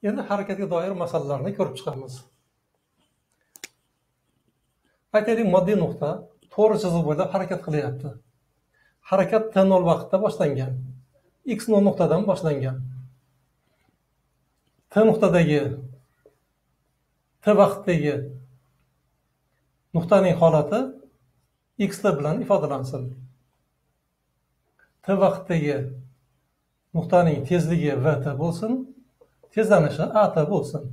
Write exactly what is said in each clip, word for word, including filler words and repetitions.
Endi harakatga doir masalalarni ko'rib chiqamiz. Aytaylik, moddiy nuqta to'g'ri chiziq bo'ylab harakat qilyapti. Harakat T nol vaqtda boshlangan. X nol nuqtadan boshlangan. T nuqtadagi T vaqtdagi nuqtaning holati X T bilan ifodalansin. T vaqtdagi nuqtaning tezligi V T bo'lsin, tezlanishi A T bo'lsin.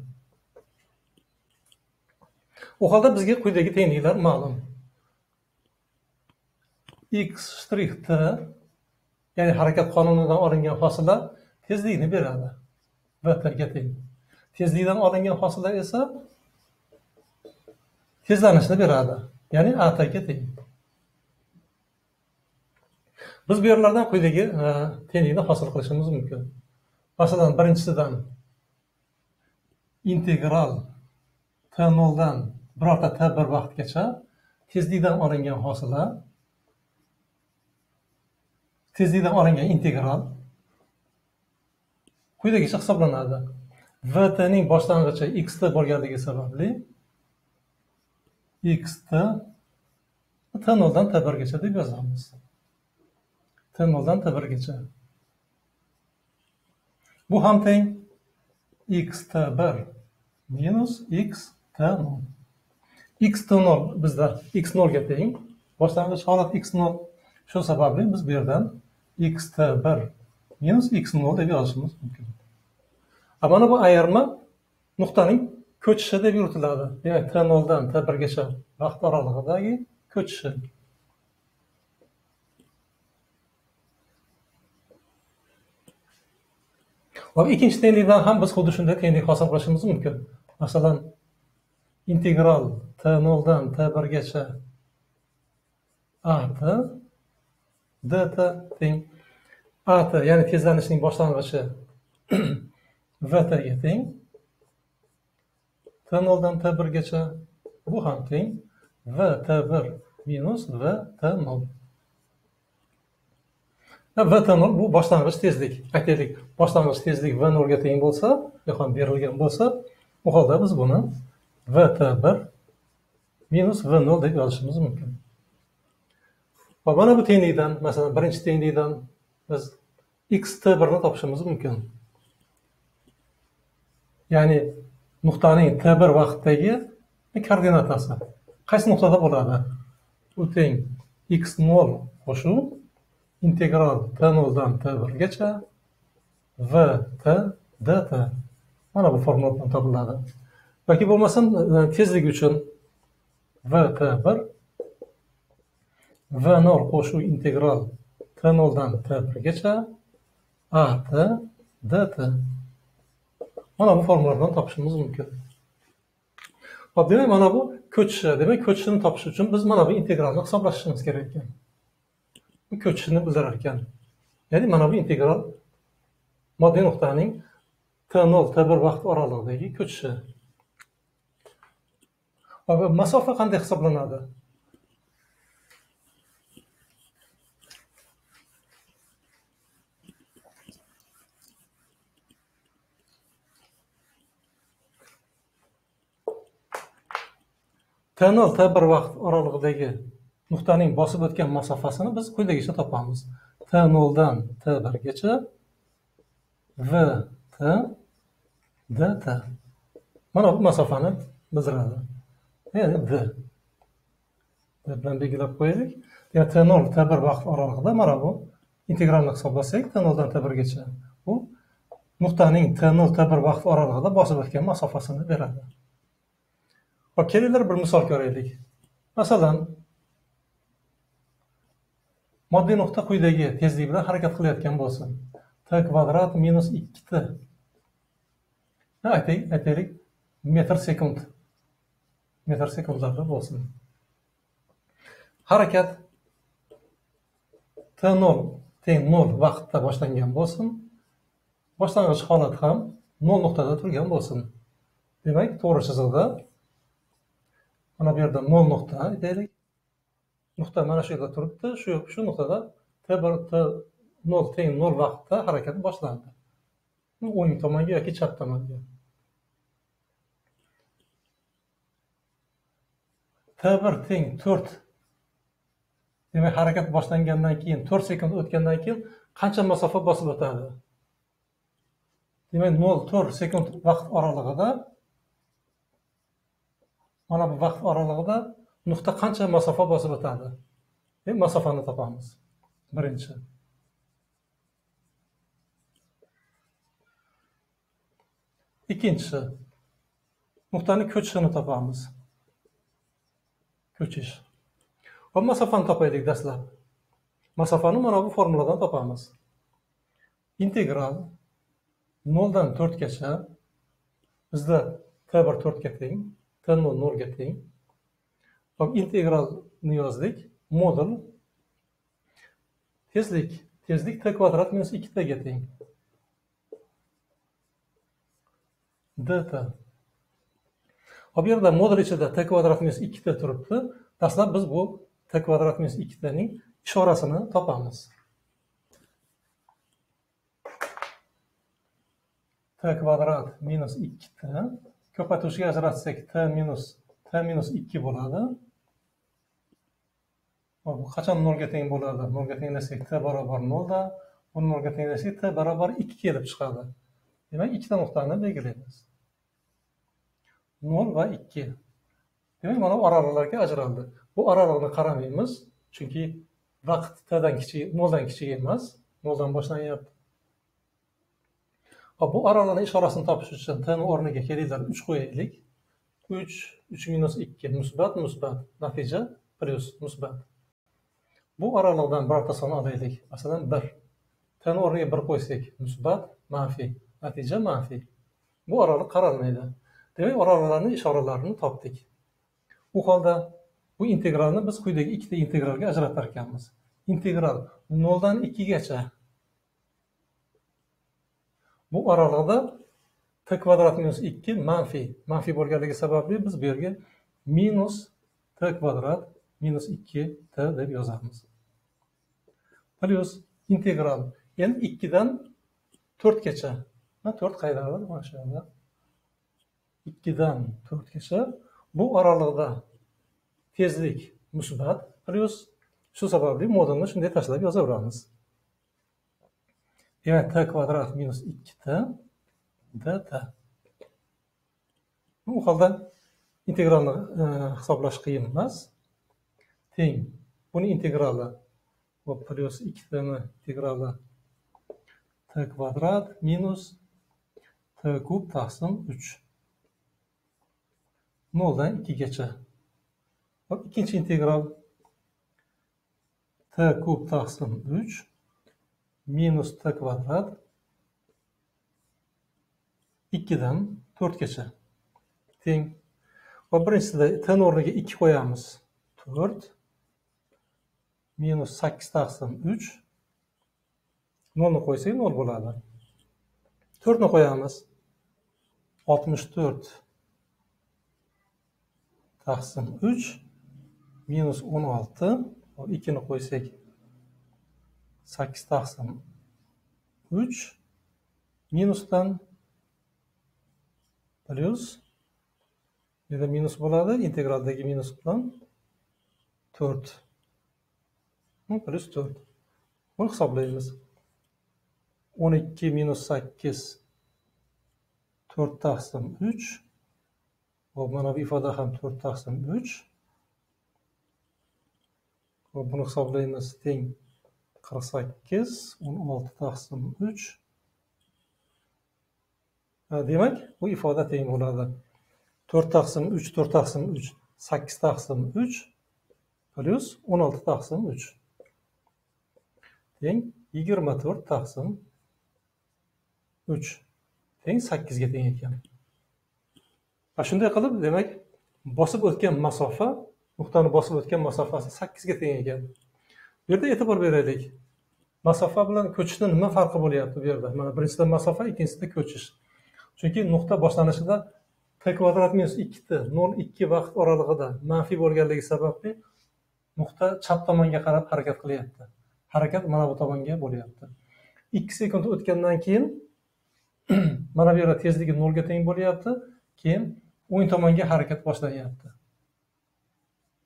U holda bizga quyidagi tengliklar ma'lum. X ştrix T, ya'ni harakat qonunidan olingan hosila tezlikni beradi. V T ga teng. Tezlikdan olingan hosila esa tezlanishni beradi. Ya'ni A T ga teng. Biz bu yerlardan quyidagi tenglikni hosil qilishimiz mumkin. Masalan, birinchisidan integral T nol dan birorta T bir vaqtgacha tezlikdan olingan hosila, tezlikdan olingan integral quyidagicha hisoblanadi. V T ning boshlang'ichi X T bo'lganligi sababli X T T nol dan T bir gacha deb yozamiz. T nol dan T bir gacha. Bu ham teng X T bir minus X T nol. X T nol bizda X nol ga teng. Boshlang'ich holat X nol. Shu sababli biz bu yerdan X T bir minus X nol deb yozishimiz mumkin. Mana bu ayirma nuqtaning ko'chishi deb yuritiladi. Demak, T nol dan T bir gacha vaqt oralig'idagi ko'chishi. Va ikkinchi tenglikdan ham biz xuddi shunday tenglik hosil qilishimiz mumkin. Masalan, integral T nol dan T bir gacha A T dt teng A T, ya'ni tezlanishning boshlang'ichi V T ga teng. T nol dan T bir gacha bu ham teng V T bir minus V T nol. V T nol bu boshlang'ich tezlik. Aytaylik, boshlang'ich tezlik V nol ga teng bo'lsa, yo'q berilgan bo'lsa, u holda biz buni V T bir minus V nol deb yozishimiz mumkin. Va mana bu tenglikdan, masalan, birinchi tenglikdan biz X T bir ni topishimiz mumkin. Ya'ni nuqtaning T bir vaqtdagi koordinatasi qaysi nuqtada bo'ladi? U teng X nol qo'shuv integral T nol dan T bir gacha V T dt. Mana bu formula bilan topiladi. Yoki bo'lmasam tezlik uchun V T bir V nol qo'shuv integral T nol dan T bir gacha A T dt. Mana bu formula bilan topishimiz mumkin. Hop, demak, mana bu ko'chishi. Demak, ko'chishini topish uchun biz mana bu integralni hisoblashimiz kerak ekan. Bu ko'chishini bildirar ekan. Ya'ni mana bu integral moddiy nuqtaning T nol T bir vaqt oralig'idagi ko'chishi. Va masofa qanday hisoblanadi? T nol T bir vaqt oralig'idagi nuqtaning bosib o'tgan masofasini biz quyidagicha topamiz. T nol dan T bir gacha V T dt. Mana bu masofani bildiradi. Ya'ni D. D bilan belgilab qo'yaylik. Ya'ni T nol T bir vaqt oralig'ida mana bu integralni hisoblasak, T nol dan T bir gacha bu nuqtaning T nol T bir vaqt oralig'ida bosib o'tgan masofasini beradi. Va kelinglar bir misol ko'raylik. Masalan, moddiy nuqta quyidagi tezlik bilan harakat qilayotgan bo'lsin. T kvadrat minus ikki T. Aytaylik, aytaylik metr sekund. Metr sekundlarda bo'lsin. Harakat T nol teng nol vaqtda boshlangan bo'lsin. Boshlang'ich holat ham nol nuqtada turgan bo'lsin. Demak, to'g'ri chiziqda mana bu yerda nol nuqta aytaylik. Nuqta mana shu yerda turibdi. Shu shu nuqtada T bir T nol teng nol vaqtda harakat boshlandi. o'ng tomonga yoki chap tomonga. T bir teng to'rt. Demak, harakat boshlangandan keyin to'rt sekund o'tgandan keyin qancha masofa bosib o'tadi? Demak, nol to'rt sekund vaqt oralig'ida mana bu vaqt oralig'ida nuqta qancha masofa bosib o'tadi? Deb masofani topamiz. Birinchi. Ikkinchisi, nuqtani ko'chishini topamiz. Ko'chish. Va masofani topaylik dastlab. Masofani mana bu formuladan topamiz. Integral noldan to'rtgacha bizda T bir to'rtga teng, T nol nolga teng. Hop, integralni yozdik. Modul tezlik, tezlik t kvadrat minus ikki t ga teng. dt. Hop, bu yerda modul ichida t kvadrat minus ikki t turibdi. Dastlab biz bu t kvadrat minus ikki t ning ishorasini topamiz. T kvadrat minus ikki t ko'paytirishga ajratsak t minus t minus ikki bo'ladi. Bu qachon nolga teng bo'ladi? Nolga tenglasak t barobar nolda, uni nolga tenglasak t barobar ikki kelib chiqadi. Demak, ikkita nuqtani belgilaymiz. nol va ikki. Demak, mana bu oralig'larga ajraldi. Bu oraliqni qaramaymiz, chunki vaqt t'dan kichik, noldan kichik emas, noldan boshlanyapti. Hop, bu oraliqning ishorasini topish uchun t'ning o'rniga kelinglar uch qo'yaylik. uch, uch minus ikki musbat, musbat. Natija plyus musbat. Bu oraliqdan birorta son olaylik. Masalan, bir. T'ning o'rniga bir qo'ysak, musbat, manfiy. Natija manfiy. Bu oraliq qaralmaydi. Demak, oraliqlarning ishoralarini topdik. U holda bu integralni biz quyidagi ikkita integralga ajratar ekanmiz. Integral noldan ikkigacha. Bu oraliqda t kvadrat minus ikki manfiy. Manfiy bo'lganligi sababli biz bu yerga minus t kvadrat minus ikki t deb yozamiz. Plyus integral endi ikkidan to'rtgacha. to'rt qaydadir? Mana shu yerda. ikkidan to'rtgacha bu oraliqda tezlik musbat plyus, shu sababli modulni shunday tashlab yozaveramiz. Demak, t kvadrat minus ikki t dt. Bu holda integralni e, hisoblash qiyin emas. Teng. Buni integrali va plyus ikki t ni integrali t kvadrat minus t kub taqsim uch. noldan ikkigacha. Hop, ikkinchi integral t kub taqsim uch minus t kvadrat ikkidan to'rtgacha teng. Va birinchisida t o'rniga ikki qo'yamiz. to'rt minus sakkiz taqsim uch. nolni qo'ysak nol bo'ladi. to'rtni qo'yamiz. oltmish to'rt taqsim uch minus o'n olti. ikkini qo'ysak sakkiz taqsim uch minusdan plyus, yerda minus bo'ladi, integraldagi minus bilan to'rt. Plyus to'rt. Buni hisoblaymiz. o'n ikki minus sakkiz to'rt taqsim uch. Hop, mana bu ifoda ham to'rt taqsim uch. Hop, buni hisoblaymiz. Teng qirq sakkiz, o'n olti taqsim uch. Demak, bu ifoda teng bo'ladi. to'rt taqsim uch, to'rt taqsim uch, sakkiz taqsim uch plyus o'n olti taqsim uch. Teng yigirma to'rt taqsim uch. Teng sakkizga teng ekan. Va shunday qilib, demak, bosib o'tgan masofa, nuqtani bosib o'tgan masofasi sakkizga teng ekan. Bu yerda e'tibor beraylik. Masofa bilan ko'chishda nima farqi bo'lyapti bu yerda? Mana birinchisida masofa, ikkinchisida ko'chish. Chunki nuqta boshlanishida t kvadrat minus ikki t nol ikki vaqt oralig'ida manfiy bo'lganligi sababli nuqta chap tomonga qarab harakat qilyapti. Harakat mana bu tomonga bo'lyapti. ikki sekund o'tgandan keyin mana bu yerda tezligi nolga teng bo'lyapti. Keyin o'ng tomonga harakat boshlanyapti.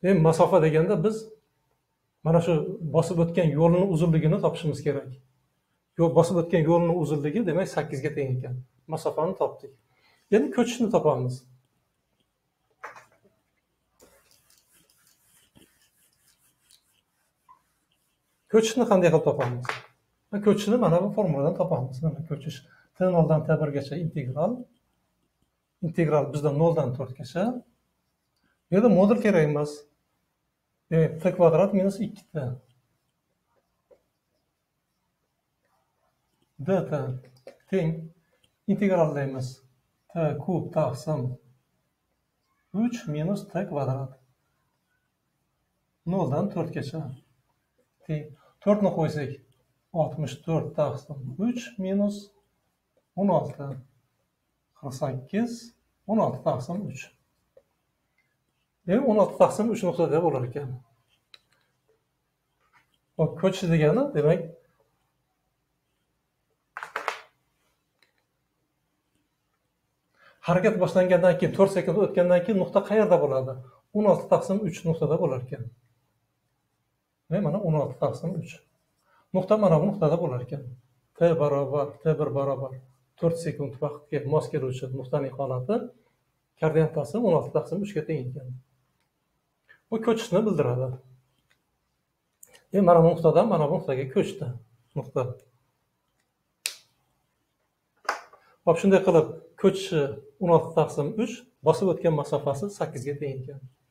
Endi masofa deganda biz mana shu bosib o'tgan yo'lning uzunligini topishimiz kerak. Yo'l bosib o'tgan yo'lning uzunligi demak sakkiz ga teng ekan. Masofani topdik. Endi ko'chishni topamiz. Ko'chishni qanday qilib topamiz? Ko'chishni mana bu formuladan topamiz. Mana ko'chish t noldan t birgacha integral. Integral bizda noldan to'rtgacha. Bu yerda modul kerak emas. Demak, t kvadrat minus ikki t. dt teng integrallaymiz. T kub taqsim uch minus t kvadrat. noldan to'rtgacha. Teng. to'rtni qo'ysak oltmish to'rt taqsim uch minus o'n olti. qirq sakkiz o'n olti taqsim uch. Demak, o'n olti taqsim uch nuqtada bo'lar ekan. O ko'chish degani demak harakat boshlangandan keyin to'rt sekund o'tgandan keyin nuqta qayerda bo'ladi? o'n olti taqsim uch nuqtada bo'lar ekan. Mana o'n olti taqsim uch. Nuqta mana bu nuqtada bo'lar ekan. T barobar t bir barobar to'rt sekund vaqtga mos keluvchi nuqtaning holati koordinatasi o'n olti taqsim uch ga teng ekan. Bu ko'chishni bildiradi. Endi mana bu nuqtadan mana bu nuqtaga ko'chdi. Nuqta. Hop, shunday qilib ko'chishi o'n olti taqsim uch, bosib o'tgan masofasi sakkiz ga teng ekan.